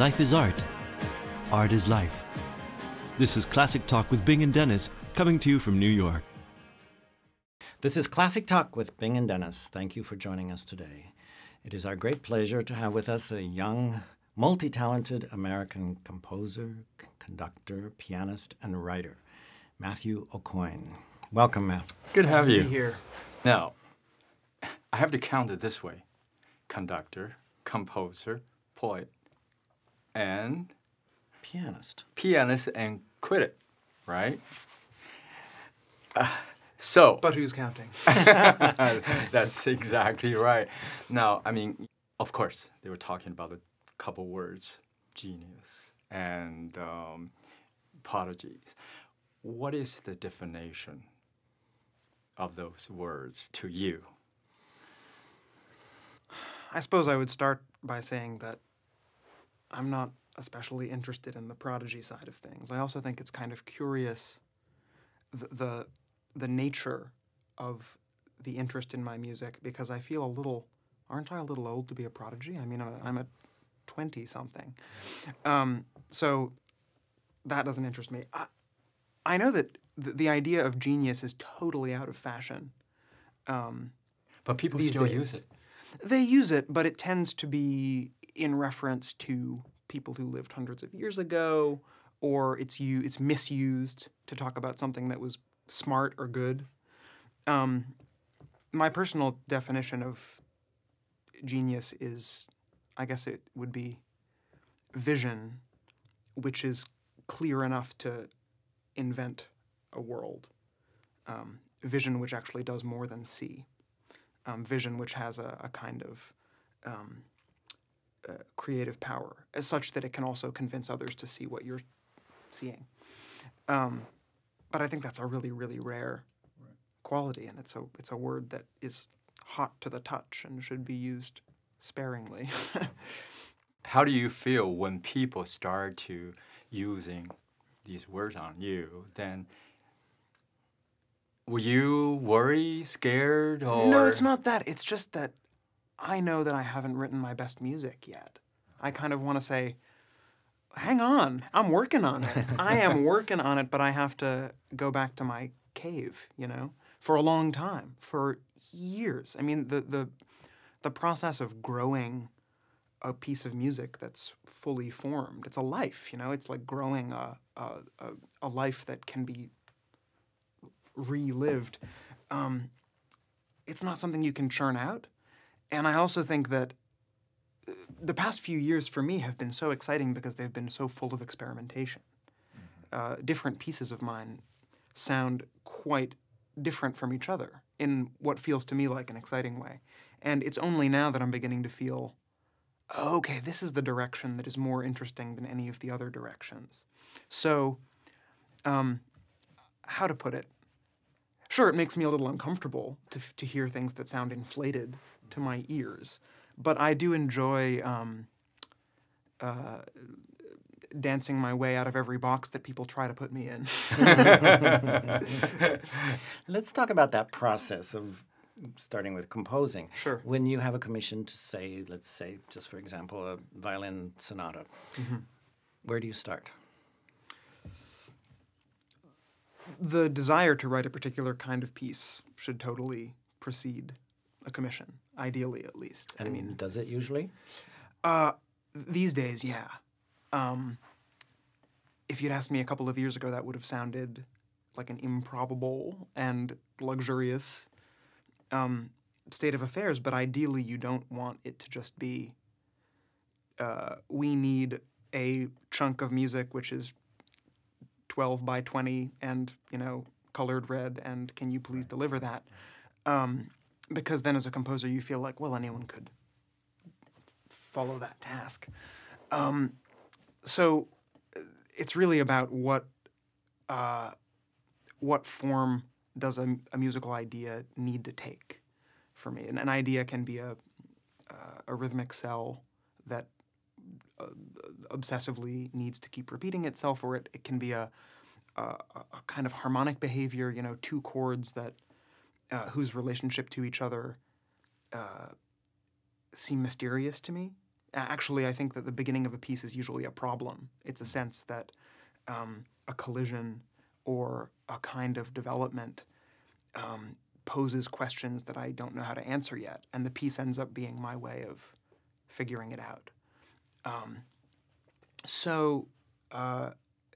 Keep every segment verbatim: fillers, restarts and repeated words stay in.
Life is art. Art is life. This is Classic Talk with Bing and Dennis, coming to you from New York. This is Classic Talk with Bing and Dennis. Thank you for joining us today. It is our great pleasure to have with us a young, multi-talented American composer, c- conductor, pianist, and writer, Matthew Aucoin. Welcome, Matt. It's good to have you Be here. Now, I have to count it this way: conductor, composer, poet, and Pianist. pianist and critic, right? Uh, so, But who's counting? that's exactly right. Now, I mean, of course, they were talking about a couple words: genius and um, prodigies. What is the definition of those words to you? I suppose I would start by saying that I'm not especially interested in the prodigy side of things. I also think it's kind of curious the the, the nature of the interest in my music, because I feel a little, aren't I a little old to be a prodigy? I mean, I'm a, I'm a twenty-something. Um, so that doesn't interest me. I, I know that the, the idea of genius is totally out of fashion. Um, But people these still days. use it. They use it, but it tends to be in reference to people who lived hundreds of years ago, or it's u- it's misused to talk about something that was smart or good. Um, my personal definition of genius is, I guess it would be vision, which is clear enough to invent a world. Um, vision which actually does more than see. Um, vision which has a, a kind of um, uh, creative power, as such that it can also convince others to see what you're seeing. Um, but I think that's a really, really rare right. quality, and it's a it's a word that is hot to the touch and should be used sparingly. How do you feel when people start to using these words on you? Then were you worried, scared, or No, it's not that. It's just that I know that I haven't written my best music yet. I kind of want to say, hang on, I'm working on it. I am working on it, but I have to go back to my cave, you know, for a long time, for years. I mean, the the the process of growing a piece of music that's fully formed, it's a life, you know. It's like growing a a, a, a life that can be relived. Um, it's not something you can churn out. And I also think that the past few years for me have been so exciting because they've been so full of experimentation. Mm-hmm. Uh, different pieces of mine sound quite different from each other in what feels to me like an exciting way. And it's only now that I'm beginning to feel, oh, okay, this is the direction that is more interesting than any of the other directions. So, um, how to put it? Sure, it makes me a little uncomfortable to f- to hear things that sound inflated to my ears, but I do enjoy um, uh, dancing my way out of every box that people try to put me in. Let's talk about that process of starting with composing. Sure. When you have a commission to say, let's say, just for example, a violin sonata, mm-hmm. where do you start? The desire to write a particular kind of piece should totally precede a commission, ideally at least. And I mean, does it usually? Uh, these days, yeah. Um, if you'd asked me a couple of years ago, that would have sounded like an improbable and luxurious um, state of affairs, but ideally you don't want it to just be, uh, we need a chunk of music which is twelve by twenty and, you know, colored red, and can you please deliver that? Um, because then as a composer you feel like, well, anyone could follow that task. Um, so it's really about what uh, what form does a, a musical idea need to take for me. And an idea can be a, uh, a rhythmic cell that uh, obsessively needs to keep repeating itself, or it, it can be a, a, a kind of harmonic behavior, you know, two chords that uh, whose relationship to each other uh, seem mysterious to me. actually, I think that the beginning of a piece is usually a problem. It's a sense that um, a collision or a kind of development um, poses questions that I don't know how to answer yet, and the piece ends up being my way of figuring it out. Um, so uh,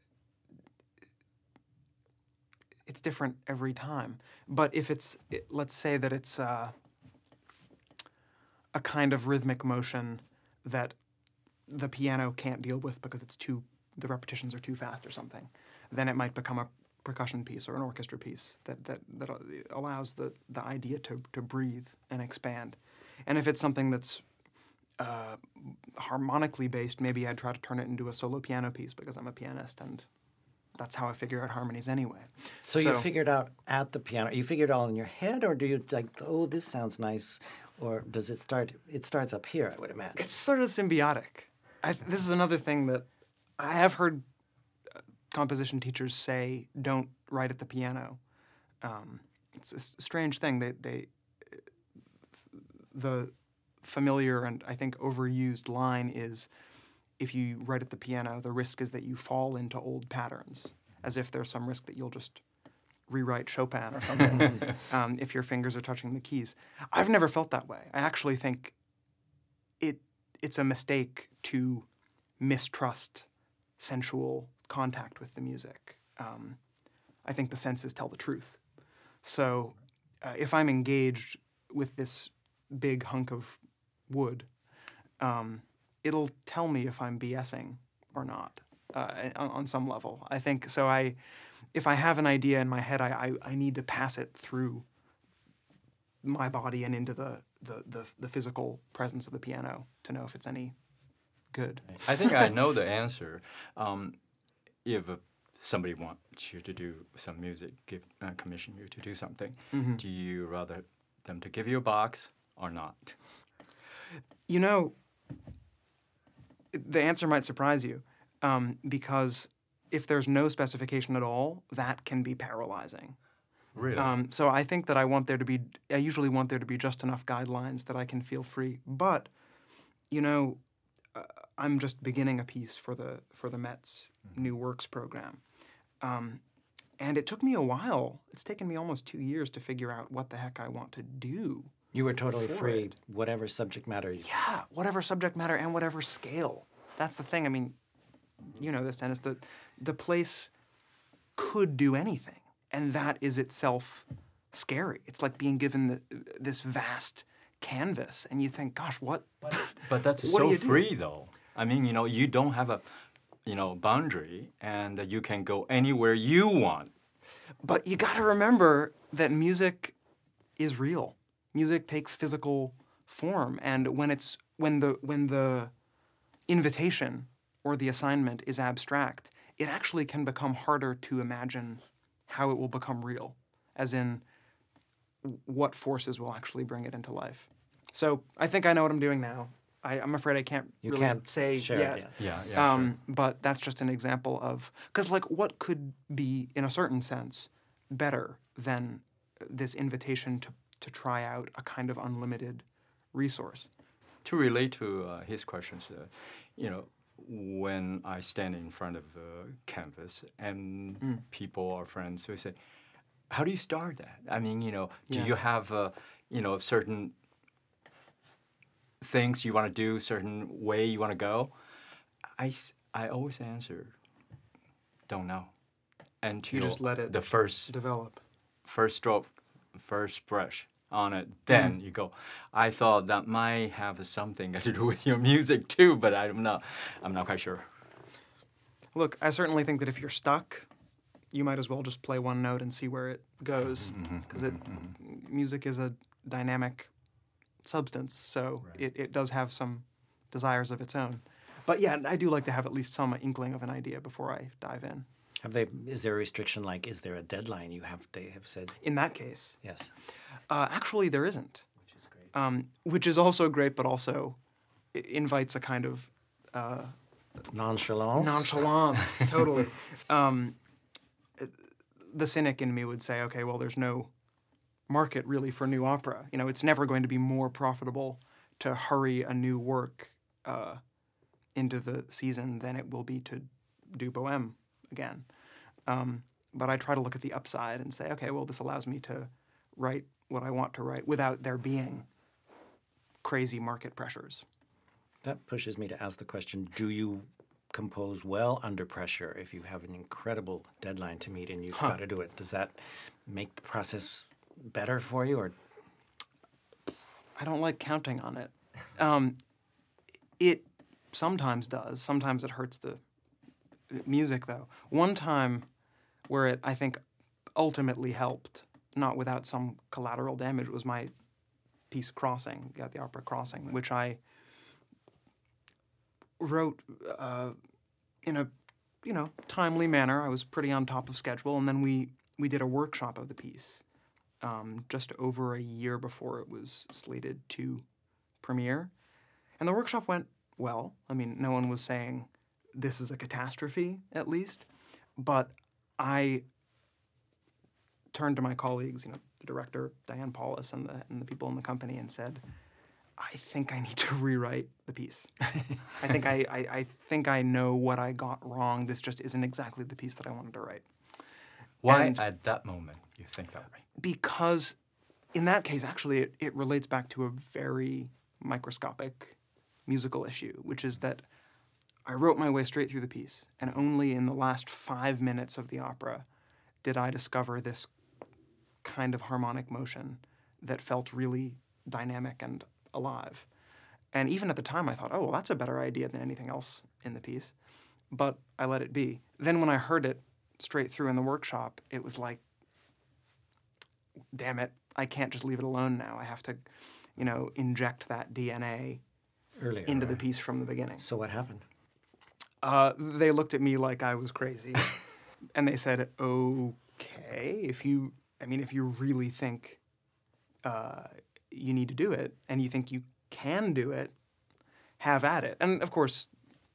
it's different every time. But if it's, it, let's say that it's uh, a kind of rhythmic motion that the piano can't deal with because it's too, the repetitions are too fast or something, then it might become a percussion piece or an orchestra piece that, that, that allows the, the idea to, to breathe and expand. And if it's something that's uh, harmonically based, maybe I'd try to turn it into a solo piano piece because I'm a pianist and that's how I figure out harmonies anyway. So, so you figured out at the piano, you figured it all in your head, or do you like, oh, this sounds nice, or does it start, it starts up here, I would imagine? It's sort of symbiotic. I, this is another thing that I have heard composition teachers say, don't write at the piano. Um, it's a strange thing. They, they, the familiar and I think overused line is, if you write at the piano, the risk is that you fall into old patterns, as if there's some risk that you'll just rewrite Chopin or something um, if your fingers are touching the keys. I've never felt that way. I actually think it it's a mistake to mistrust sensual contact with the music. Um, I think the senses tell the truth. So uh, if I'm engaged with this big hunk of wood, um, it'll tell me if I'm BSing or not uh, on, on some level. I think so. I, if I have an idea in my head, I, I, I need to pass it through my body and into the, the, the, the physical presence of the piano to know if it's any good. I think I know the answer. Um, if uh, somebody wants you to do some music, give uh, commission you to do something, mm-hmm. do you rather them to give you a box or not? You know, the answer might surprise you, um, because if there's no specification at all, that can be paralyzing. Really? Um, so I think that I want there to be, I usually want there to be just enough guidelines that I can feel free. But, you know, uh, I'm just beginning a piece for the for the Met's mm-hmm. New Works program. Um, and it took me a while. It's taken me almost two years to figure out what the heck I want to do. You were totally free, it. whatever subject matter. You... Yeah, whatever subject matter and whatever scale. That's the thing. I mean, you know this, Dennis. The, the place could do anything, and that is itself scary. It's like being given the, this vast canvas, and you think, gosh, what? But, but that's what so do you free, do? though. I mean, you know, you don't have a, you know, boundary, and you can go anywhere you want. But you got to remember that music is real. Music takes physical form, and when it's when the when the invitation or the assignment is abstract, it actually can become harder to imagine how it will become real, as in what forces will actually bring it into life. So I think I know what I'm doing now. I, I'm afraid I can't you really can't say share yet. it yet. Yeah, yeah, um, sure. But that's just an example of, because like what could be, in a certain sense, better than this invitation to to try out a kind of unlimited resource. To relate to uh, his questions, uh, you know, when I stand in front of a canvas and mm. people or friends who say, how do you start that? I mean, you know, do yeah. you have, uh, you know, certain things you want to do, certain way you want to go? I, I always answer, don't know. Until you just let it the first develop. First stroke, first brush on it, then mm. you go. I thought that might have something to do with your music too, but I'm not. I'm not quite sure. Look, I certainly think that if you're stuck, you might as well just play one note and see where it goes, because mm-hmm, mm-hmm, it mm-hmm. music is a dynamic substance, so right. it, it does have some desires of its own. But yeah, I do like to have at least some inkling of an idea before I dive in. Have they? Is there a restriction? Like, is there a deadline you have? They have said. In that case, yes. Uh, actually, there isn't. Which is great. Um, which is also great, but also it invites a kind of uh, nonchalance. Nonchalance, totally. Um, the cynic in me would say, okay, well, there's no market really for new opera. You know, it's never going to be more profitable to hurry a new work uh, into the season than it will be to do Bohème again. Um, but I try to look at the upside and say, okay, well, this allows me to write what I want to write without there being crazy market pressures. That pushes me to ask the question, do you compose well under pressure if you have an incredible deadline to meet and you've Huh. got to do it? Does that make the process better for you? Or I don't like counting on it. Um, it sometimes does. Sometimes it hurts the music, though. One time where it, I think, ultimately helped, not without some collateral damage, was my piece Crossing, yeah, the opera Crossing, which I wrote uh, in a, you know, timely manner. I was pretty on top of schedule, and then we, we did a workshop of the piece um, just over a year before it was slated to premiere. And the workshop went well. I mean, no one was saying this is a catastrophe, at least. But I turned to my colleagues, you know, the director, Diane Paulus, and the, and the people in the company and said, I think I need to rewrite the piece. I think I, I, I think I know what I got wrong. This just isn't exactly the piece that I wanted to write. Why And at that moment you think that way? because in that case, actually, it, it relates back to a very microscopic musical issue, which is that I wrote my way straight through the piece, and only in the last five minutes of the opera did I discover this kind of harmonic motion that felt really dynamic and alive. And even at the time, I thought, oh, well, that's a better idea than anything else in the piece. But I let it be. Then when I heard it straight through in the workshop, it was like, damn it, I can't just leave it alone now. I have to, you know, inject that D N A earlier, into the right? piece from the beginning. So what happened? Uh, they looked at me like I was crazy, and they said, okay, if you, I mean, if you really think uh, you need to do it, and you think you can do it, have at it. And of course,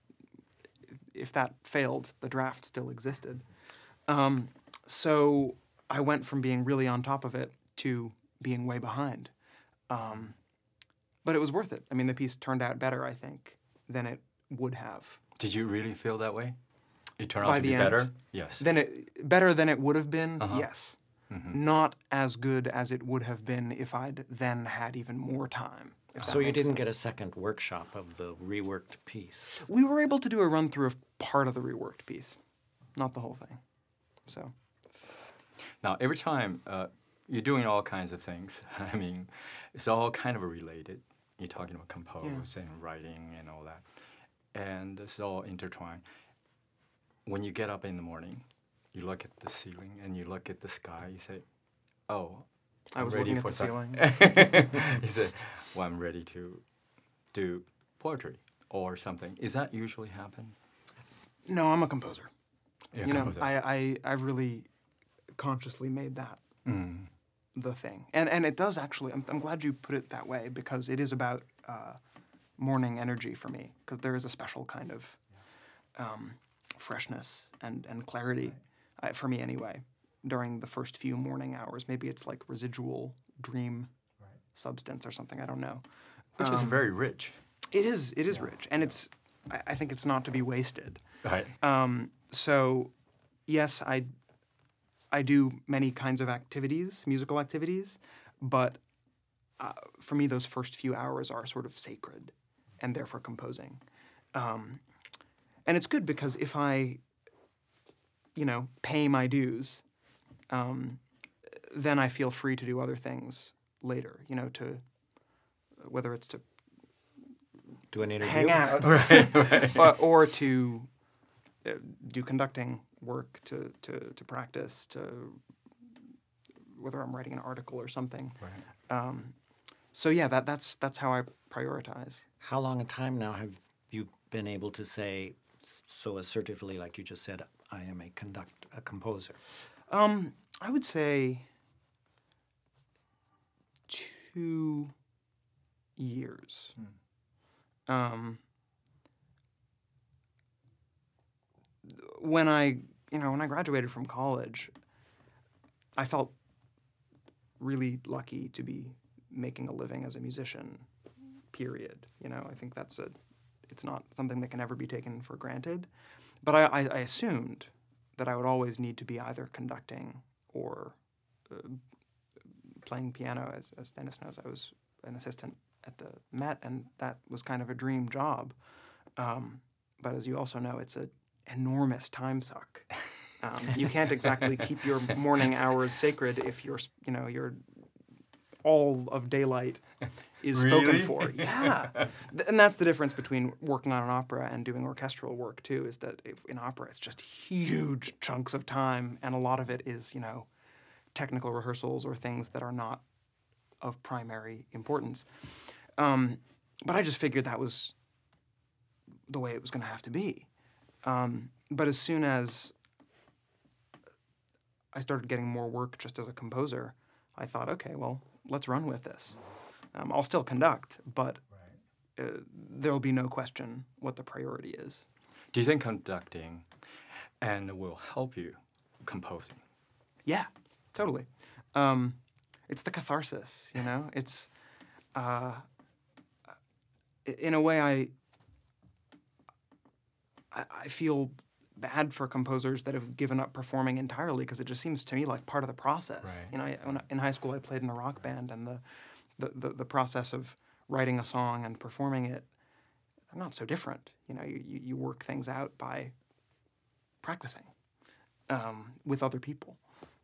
if that failed, the draft still existed. Um, so I went from being really on top of it to being way behind. Um, but it was worth it. I mean, the piece turned out better, I think, than it would have. Did you really feel that way? It turned By out to the be end? better? Yes. Then it better than it would have been, Uh-huh. yes. Mm-hmm. Not as good as it would have been if I'd then had even more time. if So that you makes didn't get a sense. second workshop of the reworked piece. We were able to do a run through of part of the reworked piece, not the whole thing. So Now, every time uh, you're doing all kinds of things, I mean, it's all kind of related. You're talking about compose and writing and all that. And it's all intertwined. When you get up in the morning, you look at the ceiling and you look at the sky, you say, oh, I I'm was ready looking at for the some- ceiling. You say, well, I'm ready to do poetry or something. Is that usually happen? No, I'm a composer. Yeah, you know, composer. I, I I've really consciously made that Mm. the thing, and and it does actually. I'm I'm glad you put it that way because it is about uh, morning energy for me because there is a special kind of um, freshness and and clarity uh, for me anyway during the first few morning hours. Maybe it's like residual dream substance or something. I don't know. Which is Um, very rich. It is. It is rich, and it's. I, I think it's not to be wasted. Right. Um, so, yes, I, I do many kinds of activities, musical activities, but uh, for me, those first few hours are sort of sacred, and therefore composing. Um, and it's good because if I, you know, pay my dues, um, then I feel free to do other things later. You know, to whether it's to Do an interview? hang out, Right, right. or, or to uh, do conducting work, to, to, to practice, to whether I'm writing an article or something. Right. Um, so yeah, that that's that's how I prioritize. How long a time now have you been able to say so assertively, like you just said, I am a conduct, a composer? Um, I would say two years. Um, when I, you know, when I graduated from college, I felt really lucky to be making a living as a musician. Period. You know, I think that's a, it's not something that can ever be taken for granted. But I, I, I assumed that I would always need to be either conducting or uh, playing piano. As, as Dennis knows, I was an assistant at the Met, and that was kind of a dream job. Um, but as you also know, it's an enormous time suck. Um, you can't exactly keep your morning hours sacred if you're, you know, you're all of daylight is Really? spoken for. Yeah. Th- And that's the difference between working on an opera and doing orchestral work, too, is that if, in opera it's just huge chunks of time, and a lot of it is, you know, technical rehearsals or things that are not of primary importance. Um, but I just figured that was the way it was going to have to be. Um, but as soon as I started getting more work just as a composer, I thought, okay, well, let's run with this. Um, I'll still conduct, but uh, there'll be no question what the priority is. Do you think conducting and will help you composing? Yeah, totally. Um, it's the catharsis, you know? It's, uh, in a way, I, I, I feel bad for composers that have given up performing entirely, because it just seems to me like part of the process. Right. You know, I, when I, in high school I played in a rock band, and the, the, the, the process of writing a song and performing it, not so different. You know, you, you work things out by practicing um, with other people.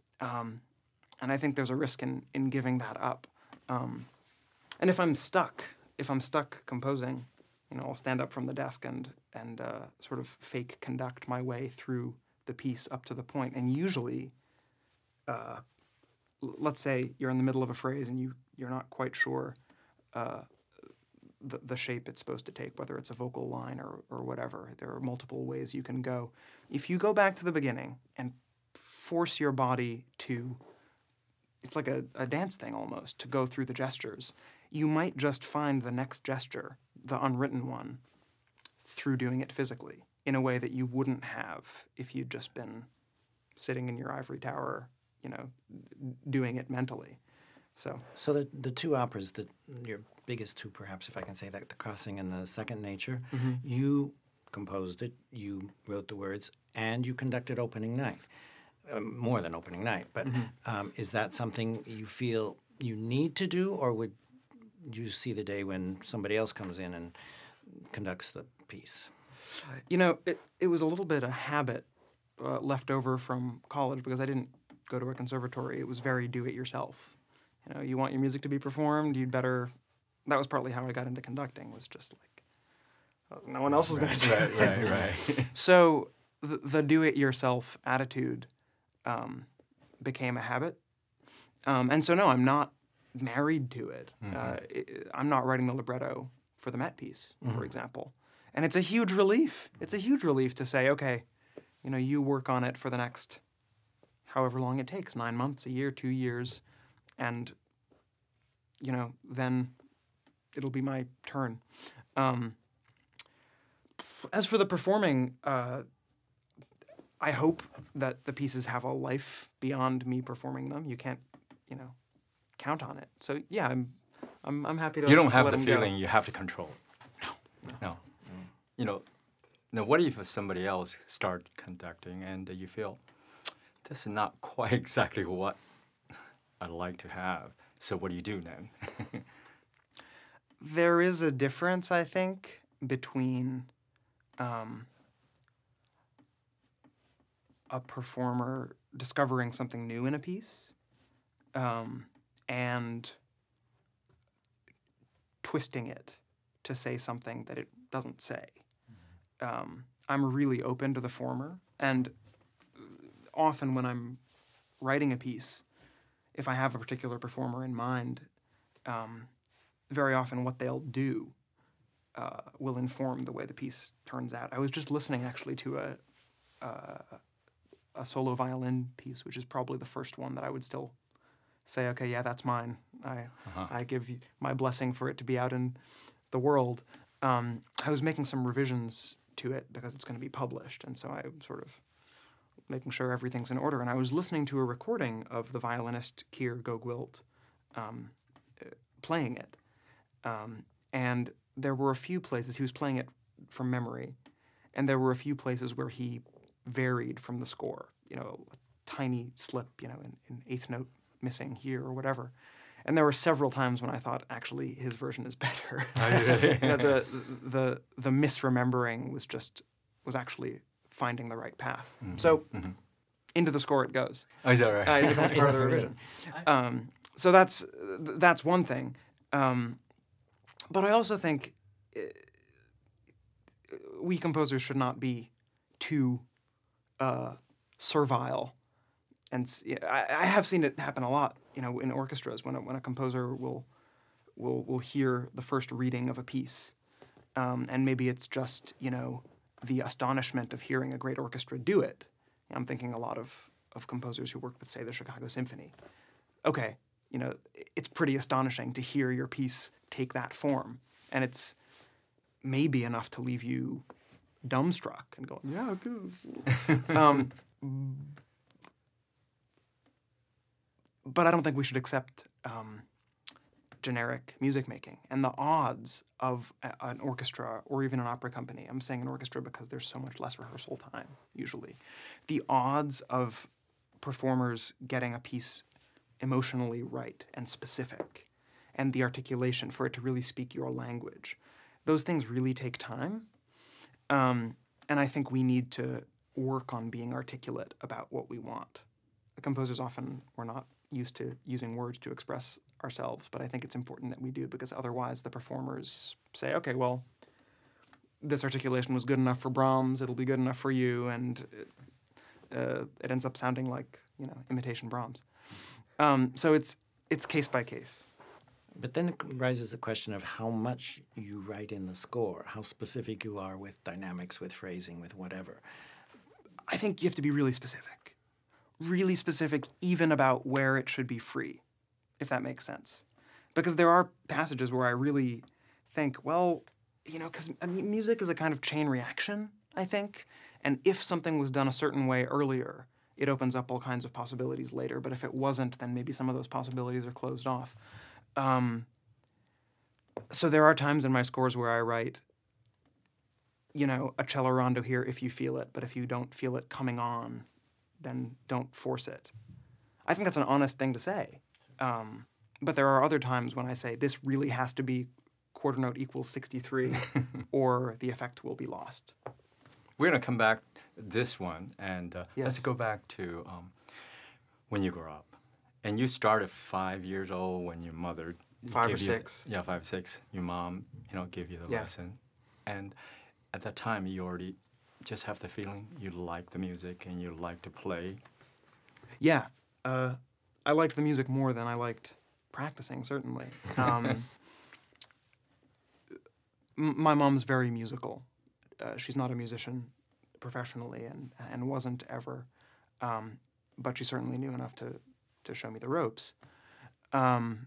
Um, and I think there's a risk in, in giving that up. Um, and if I'm stuck, if I'm stuck composing, you know, I'll stand up from the desk and and uh, sort of fake conduct my way through the piece up to the point. And usually, uh, l- let's say you're in the middle of a phrase and you you're not quite sure uh, the the shape it's supposed to take, whether it's a vocal line or or whatever. There are multiple ways you can go. If you go back to the beginning and force your body to, it's like a, a dance thing almost, to go through the gestures, you might just find the next gesture, the unwritten one, through doing it physically in a way that you wouldn't have if you'd just been sitting in your ivory tower, you know, doing it mentally. So, So the the two operas, the your biggest two, perhaps, if I can say that, The Crossing and The Second Nature, you composed it, you wrote the words, and you conducted opening night. Um, more than opening night, but um, is that something you feel you need to do, or would you see the day when somebody else comes in and conducts the piece? you know, it, it was a little bit a habit uh, left over from college, because I didn't go to a conservatory. It was very do-it-yourself. You know, you want your music to be performed, you'd better... That was partly how I got into conducting, was just like, oh, no one else is going to do it. Right, right, right. So the, the do-it-yourself attitude um, became a habit. Um, and so, no, I'm not married to it. Mm-hmm. Uh, it. I'm not writing the libretto for the Met piece, mm-hmm. for example. And it's a huge relief. It's a huge relief to say, okay, you know, you work on it for the next however long it takes, nine months, a year, two years, and, you know, then it'll be my turn. Um, as for the performing, uh, I hope that the pieces have a life beyond me performing them. You can't, you know, count on it. So yeah, I'm, I'm, I'm happy to. You don't to have let the them go. feeling you have to control. No. No. You know, now what if somebody else start conducting and you feel this is not quite exactly what I'd like to have? So what do you do then? There is a difference, I think, between um, a performer discovering something new in a piece um, and twisting it to say something that it doesn't say. Um, I'm really open to the former, and often when I'm writing a piece, if I have a particular performer in mind, um, very often what they'll do uh, will inform the way the piece turns out. I was just listening actually to a, uh, a solo violin piece, which is probably the first one that I would still say, okay, yeah, that's mine. I Uh-huh. I give you my blessing for it to be out in the world. Um, I was making some revisions to it because it's going to be published, and so I'm sort of making sure everything's in order. And I was listening to a recording of the violinist Keir Gogwilt um, uh, playing it. Um, and there were a few places, he was playing it from memory, and there were a few places where he varied from the score. You know, a tiny slip, you know, an, an eighth note missing here or whatever. And there were several times when I thought, actually, his version is better. You know, the, the the misremembering was just was actually finding the right path. Mm-hmm. So mm-hmm. into the score it goes. Oh, is that right? Uh, it becomes part of the revision. Um, so that's that's one thing. Um, but I also think uh, we composers should not be too uh, servile. And I, I have seen it happen a lot, you know, in orchestras when a, when a composer will will will hear the first reading of a piece, um, and maybe it's just, you know, the astonishment of hearing a great orchestra do it. I'm thinking a lot of of composers who worked with, say, the Chicago Symphony. Okay, you know, it's pretty astonishing to hear your piece take that form, and it's maybe enough to leave you dumbstruck and going, yeah, good. um, But I don't think we should accept um, generic music making. And the odds of a, an orchestra or even an opera company, I'm saying an orchestra because there's so much less rehearsal time, usually. The odds of performers getting a piece emotionally right and specific, and the articulation for it to really speak your language, those things really take time. Um, and I think we need to work on being articulate about what we want. The composers often were not used to using words to express ourselves, but I think it's important that we do, because otherwise the performers say, okay, well, this articulation was good enough for Brahms, it'll be good enough for you, and it, uh, it ends up sounding like, you know, imitation Brahms. Um, so it's it's case by case. But then it rises the question of how much you write in the score, how specific you are with dynamics, with phrasing, with whatever. I think you have to be really specific. Really specific even about where it should be free, if that makes sense. Because there are passages where I really think, well, you know, because I mean, music is a kind of chain reaction, I think. And if something was done a certain way earlier, it opens up all kinds of possibilities later. But if it wasn't, then maybe some of those possibilities are closed off. Um, so there are times in my scores where I write, you know, a cello rondo here if you feel it, but if you don't feel it coming on, then don't force it. I think that's an honest thing to say. Um, but there are other times when I say, this really has to be quarter note equals sixty-three, or the effect will be lost. We're going to come back this one, and uh, yes. let's go back to um, when you grew up. And you started five years old when your mother Five gave or you, six. Yeah, five, six. Your mom, you know, gave you the yeah. lesson. And at that time, you already just have the feeling you like the music and you like to play? Yeah. Uh, I liked the music more than I liked practicing, certainly. Um, m- my mom's very musical. Uh, she's not a musician professionally and, and wasn't ever, um, but she certainly knew enough to, to show me the ropes. Um,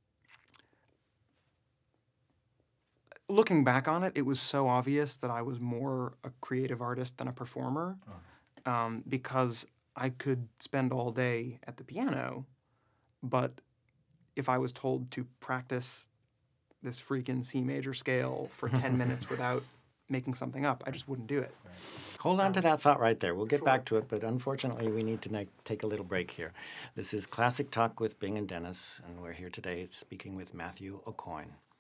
Looking back on it, it was so obvious that I was more a creative artist than a performer, oh. um, because I could spend all day at the piano, but if I was told to practice this freaking C major scale for ten minutes without making something up, I just wouldn't do it. Right. Hold on to that thought right there. We'll get Sure. back to it, but unfortunately we need to na- take a little break here. This is Classic Talk with Bing and Dennis, and we're here today speaking with Matthew Aucoin.